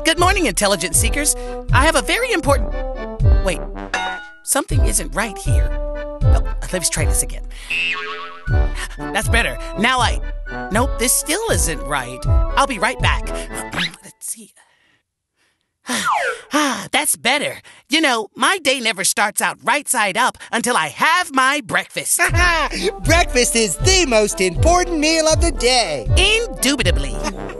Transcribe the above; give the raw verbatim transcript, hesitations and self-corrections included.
Good morning, intelligence seekers. I have a very important... Wait, something isn't right here. Oh, let's try this again. That's better. Now I... Nope, this still isn't right. I'll be right back. Let's see. Ah, that's better. You know, my day never starts out right side up until I have my breakfast. Breakfast is the most important meal of the day. Indubitably.